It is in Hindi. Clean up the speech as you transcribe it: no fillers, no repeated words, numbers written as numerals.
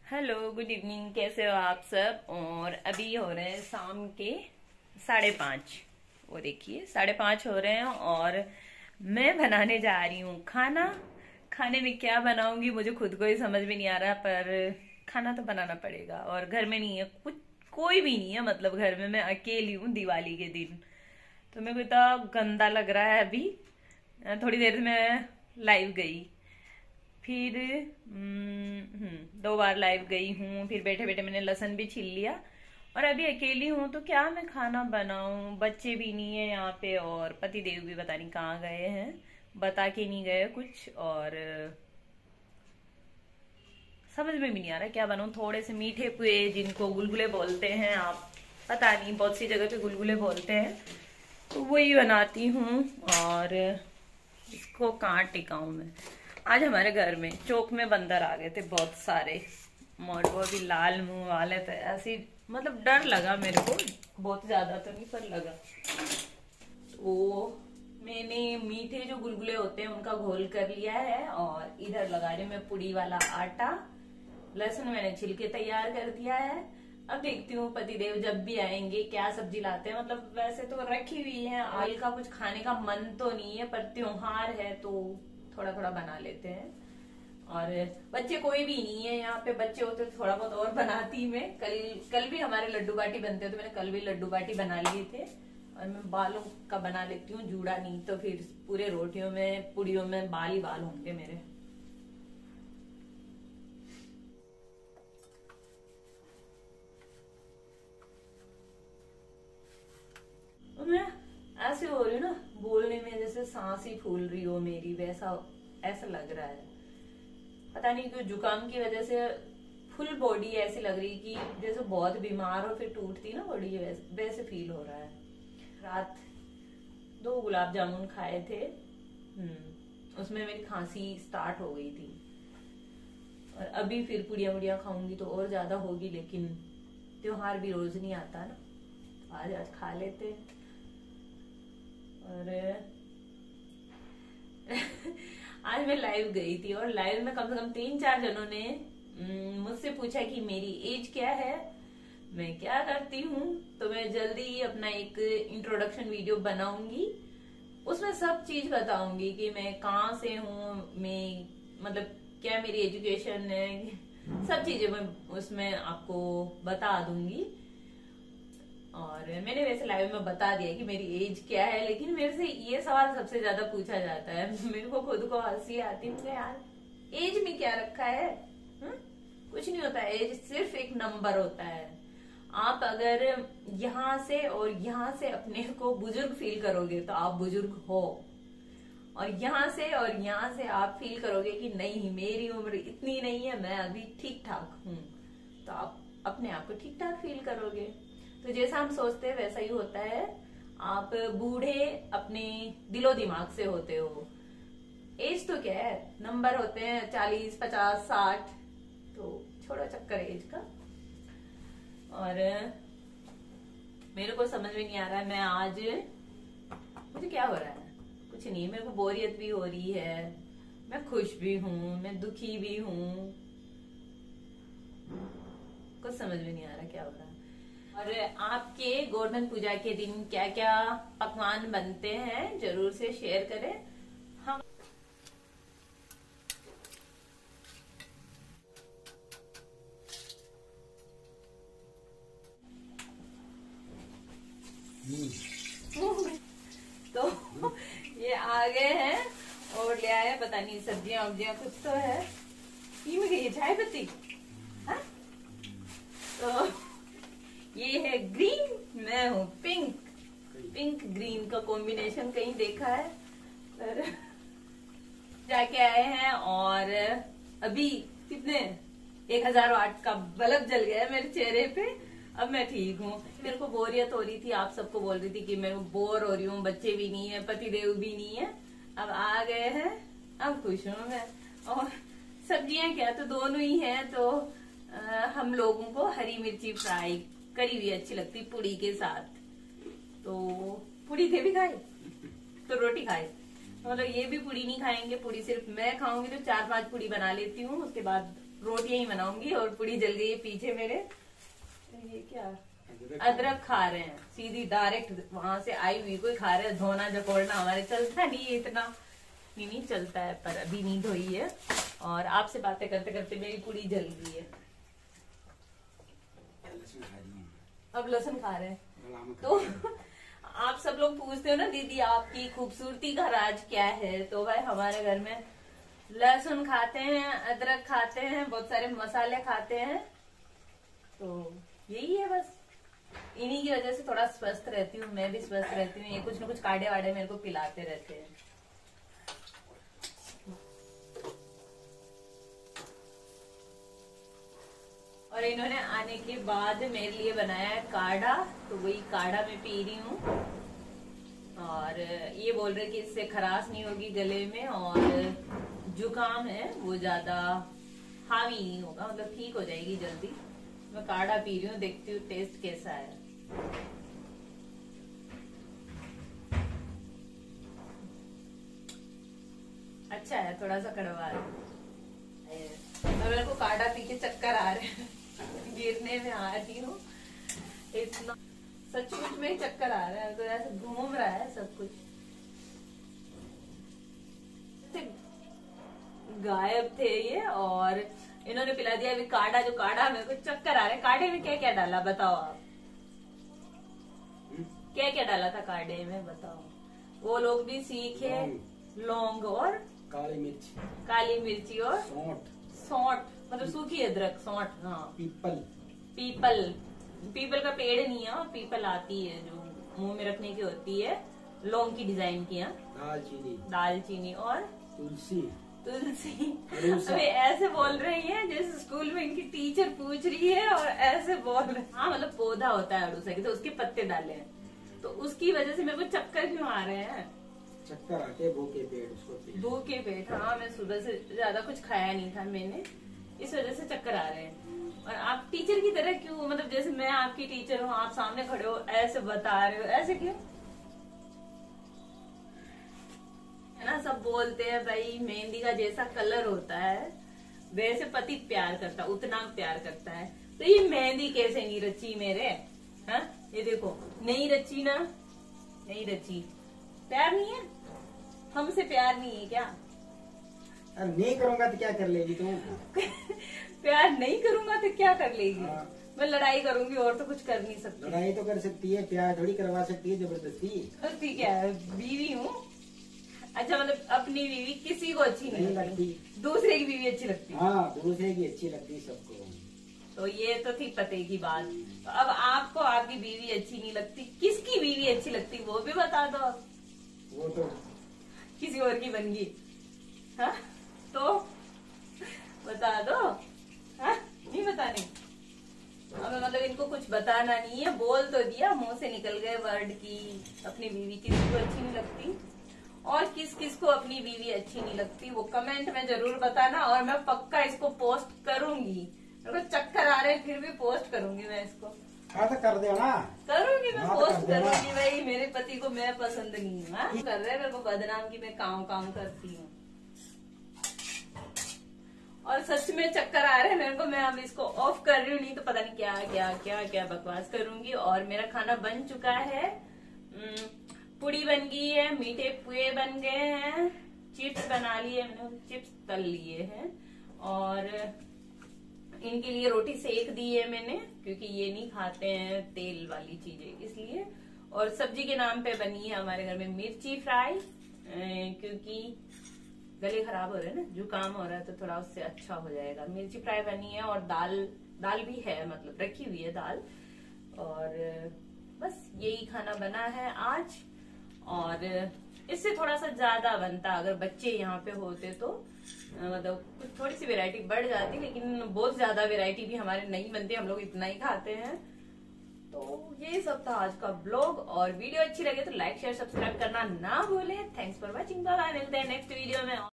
Hello, good evening. कैसे हो आप सब? और अभी हो रहे हैं शाम के 5:30। वो देखिए 5:30 हो रहे हैं और मैं बनाने जा रही हूँ खाना। खाने में क्या बनाऊंगी मुझे खुद को ही समझ में नहीं आ रहा, पर खाना तो बनाना पड़ेगा। और घर में नहीं है कुछ, कोई भी नहीं है, मतलब घर में मैं अकेली हूँ दिवाली के दिन। तो मेरे को इतना गंदा लग रहा है अभी। थोड़ी देर में लाइव गई, फिर 2 बार लाइव गई हूँ, फिर बैठे बैठे मैंने लहसुन भी छील लिया। और अभी अकेली हूँ तो क्या मैं खाना बनाऊं? बच्चे भी नहीं है यहाँ पे और पति देव भी पता नहीं कहाँ गए हैं, बता के नहीं गए कुछ। और समझ में भी नहीं आ रहा क्या बनाऊं। थोड़े से मीठे पुए, जिनको गुलगुले बोलते हैं आप, पता नहीं, बहुत सी जगह पे गुलगुले बोलते हैं, तो वही बनाती हूँ। और इसको कहाँ टिकाऊं मैं? आज हमारे घर में चौक में बंदर आ गए थे बहुत सारे, और वो भी लाल मुंह वाले थे। ऐसी मतलब डर लगा मेरे को, बहुत ज्यादा तो नहीं पर लगा। तो मैंने मीठे जो गुलगुले होते हैं उनका घोल कर लिया है, और इधर लगा रही हूँ मैं पुड़ी वाला आटा। लहसुन मैंने छिलके तैयार कर दिया है। अब देखती हूँ पतिदेव जब भी आएंगे क्या सब्जी लाते हैं। मतलब वैसे तो रखी हुई है, ऑयल का कुछ खाने का मन तो नहीं है, पर त्योहार है तो थोड़ा थोड़ा बना लेते हैं। और बच्चे कोई भी नहीं है यहाँ पे, बच्चे होते तो थोड़ा बहुत और बनाती मैं। कल कल भी हमारे लड्डू बाटी बनते हैं, तो मैंने कल भी लड्डू बाटी बना लिए थे। और मैं बालों का बना लेती हूँ, जूड़ा नहीं तो फिर पूरे रोटियों में पुड़ियों में बाल ही बाल होंगे मेरे। और मैं ऐसे हो रही हूँ ना, बोलने में जैसे सांस ही फूल रही हो मेरी, वैसा ऐसा लग रहा है। पता नहीं क्यों, जुकाम की वजह से फुल बॉडी ऐसी लग रही कि जैसे बहुत बीमार और फिर टूटती ना बॉडी, वैसे फील हो रहा है। रात 2 गुलाब जामुन खाए थे, उसमें मेरी खांसी स्टार्ट हो गई थी। और अभी फिर पुड़िया मुड़िया खाऊंगी तो और ज्यादा होगी, लेकिन त्योहार भी रोज नहीं आता ना, तो आज आज खा लेते। और आज मैं लाइव गई थी, और लाइव में कम से कम 3-4 जनों ने मुझसे पूछा कि मेरी एज क्या है, मैं क्या करती हूँ। तो मैं जल्दी ही अपना एक इंट्रोडक्शन वीडियो बनाऊंगी, उसमें सब चीज बताऊंगी कि मैं कहाँ से हूँ, मैं मतलब क्या मेरी एजुकेशन है, सब चीजें मैं उसमें आपको बता दूंगी। और मैंने वैसे लाइव में बता दिया कि मेरी एज क्या है, लेकिन मेरे से ये सवाल सबसे ज्यादा पूछा जाता है। मेरे को खुद को हंसी आती है, यार एज में क्या रखा है? हुँ? कुछ नहीं होता, एज सिर्फ एक नंबर होता है। आप अगर यहाँ से और यहाँ से अपने को बुजुर्ग फील करोगे तो आप बुजुर्ग हो, और यहाँ से और यहाँ से आप फील करोगे कि नहीं मेरी उम्र इतनी नहीं है, मैं अभी ठीक ठाक हूँ, तो आप अपने आप को ठीक ठाक फील करोगे। तो जैसा हम सोचते हैं वैसा ही होता है। आप बूढ़े अपने दिलो दिमाग से होते हो। एज तो क्या है, नंबर होते हैं 40, 50, 60, तो छोड़ो चक्कर एज का। और मेरे को समझ में नहीं आ रहा है मैं आज, मुझे क्या हो रहा है? कुछ नहीं, मेरे को बोरियत भी हो रही है, मैं खुश भी हूँ, मैं दुखी भी हूँ, कुछ समझ में नहीं आ रहा क्या हो रहा है। और आपके गोवर्धन पूजा के दिन क्या क्या पकवान बनते हैं जरूर से शेयर करें। हम तो ये आ गए हैं और ले आए, पता नहीं सब्जियां वब्जियां कुछ तो है। पी में गई चाय पत्ती। हाँ? तो ये है ग्रीन, मैं हूँ पिंक। पिंक ग्रीन का कॉम्बिनेशन कहीं देखा है, पर जाके आए हैं। और अभी कितने 1008 का बल्ब जल गया है मेरे चेहरे पे। अब मैं ठीक हूँ। मेरे को बोरियत हो रही थी, आप सबको बोल रही थी कि मैं बोर हो रही हूँ, बच्चे भी नहीं है, पति देव भी नहीं है, अब आ गए हैं, अब खुश हूँ मैं। और सब्जियां क्या, तो दोनों ही हैं। तो हम लोगों को हरी मिर्ची फ्राई करी हुई अच्छी लगती पुड़ी के साथ, तो पुड़ी थे भी खाए तो रोटी खाए। मतलब ये भी पूड़ी नहीं खाएंगे, पूड़ी सिर्फ मैं खाऊंगी तो 4-5 पूड़ी बना लेती हूँ, उसके बाद रोटियां ही बनाऊंगी और पूड़ी जल गई है पीछे मेरे। ये क्या अदरक खा रहे हैं, सीधी डायरेक्ट वहां से आई हुई कोई खा रहे हैं। धोना जकोड़ना हमारे चलता नहीं है, इतना नहीं चलता है, पर अभी नहीं धोई है। और आपसे बातें करते करते मेरी पूड़ी जल गई है। अब लहसुन खा रहे हैं। तो आप सब लोग पूछते हो ना दीदी आपकी खूबसूरती का राज क्या है, तो भाई हमारे घर में लहसुन खाते हैं, अदरक खाते हैं, बहुत सारे मसाले खाते हैं, तो यही है बस। इन्हीं की वजह से थोड़ा स्वस्थ रहती हूँ, मैं भी स्वस्थ रहती हूँ। ये कुछ न कुछ काढ़े वाड़े मेरे को पिलाते रहते हैं। और इन्होंने आने के बाद मेरे लिए बनाया है काढ़ा, तो वही काढ़ा मैं पी रही हूँ। और ये बोल रहे कि इससे खराश नहीं होगी गले में, और जुकाम है वो ज्यादा हावी नहीं होगा, मतलब ठीक हो जाएगी जल्दी। मैं काढ़ा पी रही हूँ, देखती हूँ टेस्ट कैसा है। अच्छा है, थोड़ा सा कड़वा है। मेरे को काढ़ा पी के चक्कर आ रहे हैं, गिरने में आ रही हूँ इतना, सचमुच में ही चक्कर आ रहा है, तो ऐसे घूम रहा है सब कुछ। गायब थे ये, और इन्होंने पिला दिया अभी काढ़ा। जो काढ़ा मेरे को चक्कर आ रहा है। काढ़े में क्या क्या डाला बताओ आप, क्या क्या डाला था काढ़े में बताओ, वो लोग भी सीखे। लौंग और काली मिर्ची और सौंठ, मतलब सूखी अदरक, सौंठ। हाँ, पीपल का पेड़ नहीं है, पीपल आती है जो मुंह में रखने की होती है, लौंग की डिजाइन की। दालचीनी और तुलसी। अभी ऐसे बोल रही है जैसे स्कूल में इनकी टीचर पूछ रही है, और ऐसे बोल रहे। हाँ, मतलब पौधा होता है अड़ूसा की, तो उसके पत्ते डाले हैं, तो उसकी वजह से मेरे को चक्कर क्यों आ रहे हैं। चक्कर आते हैं भूखे पेट। हाँ, मैं सुबह से ज्यादा कुछ खाया नहीं था मैंने, इस वजह से चक्कर आ रहे हैं। और आप टीचर की तरह क्यों, मतलब जैसे मैं आपकी टीचर हूँ, आप सामने खड़े हो ऐसे बता रहे हो, ऐसे क्यों है ना। सब बोलते हैं भाई मेहंदी का जैसा कलर होता है वैसे पति प्यार करता, उतना प्यार करता है। तो ये मेहंदी कैसे नहीं रची मेरे, हाँ ये देखो, नहीं रची ना, नहीं रची। प्यार नहीं है, हमसे प्यार नहीं है क्या। अरे नहीं करूंगा तो क्या कर लेगी तुम। प्यार नहीं करूंगा तो क्या कर लेगी। मैं लड़ाई करूंगी और तो कुछ कर नहीं सकती। लड़ाई तो कर सकती है, प्यार थोड़ी करवा सकती है जबरदस्ती। करती क्या है, बीवी हूँ। अच्छा, मतलब अपनी बीवी किसी को अच्छी नहीं लगती, दूसरे की बीवी अच्छी लगती। हाँ, दूसरे की अच्छी लगती सबको। तो ये तो थी पते की बात। तो अब आपको आपकी बीवी अच्छी नहीं लगती, किसकी बीवी अच्छी लगती वो भी बता दो। वो तो किसी और की बन गई, हाँ तो बता दो। हाँ, नहीं बताने। अब मतलब इनको कुछ बताना नहीं है, बोल तो दिया, मुंह से निकल गए वर्ड की अपनी बीवी किसी को अच्छी नहीं लगती। और किस किस को अपनी बीवी अच्छी नहीं लगती वो कमेंट में जरूर बताना, और मैं पक्का इसको पोस्ट करूंगी। मेरे को चक्कर आ रहे हैं फिर भी पोस्ट करूंगी मैं इसको। हाँ तो कर दो ना, करूंगी मैं, पोस्ट करूंगी भाई। मेरे पति को मैं पसंद नहीं हूँ, कर रहे मेरे को बदनाम की मैं काम करती हूँ। और सच में चक्कर आ रहे हैं मेरे को, मैं अब इसको ऑफ कर रही हूँ, नहीं तो पता नहीं क्या क्या क्या क्या बकवास करूंगी। और मेरा खाना बन चुका है, पूड़ी बन गई है, मीठे पुए बन गए हैं, चिप्स बना लिए मैंने, चिप्स तल लिए हैं, और इनके लिए रोटी सेक दी है मैंने, क्योंकि ये नहीं खाते हैं तेल वाली चीजें, इसलिए। और सब्जी के नाम पे बनी है हमारे घर में मिर्ची फ्राई, क्योंकि गले खराब हो रहे हैं ना, जुकाम हो रहा है, तो थोड़ा उससे अच्छा हो जाएगा। मिर्ची फ्राई बनी है, और दाल भी है, मतलब रखी हुई है दाल। और बस यही खाना बना है आज। और इससे थोड़ा सा ज्यादा बनता अगर बच्चे यहाँ पे होते तो, मतलब थोड़ी सी वैरायटी बढ़ जाती, लेकिन बहुत ज्यादा वैरायटी भी हमारे नहीं बनती, हम लोग इतना ही खाते हैं। तो ये सब था आज का ब्लॉग। और वीडियो अच्छी लगे तो लाइक शेयर सब्सक्राइब करना ना भूलें। Thanks for watching, bye bye, मिलते हैं नेक्स्ट वीडियो में।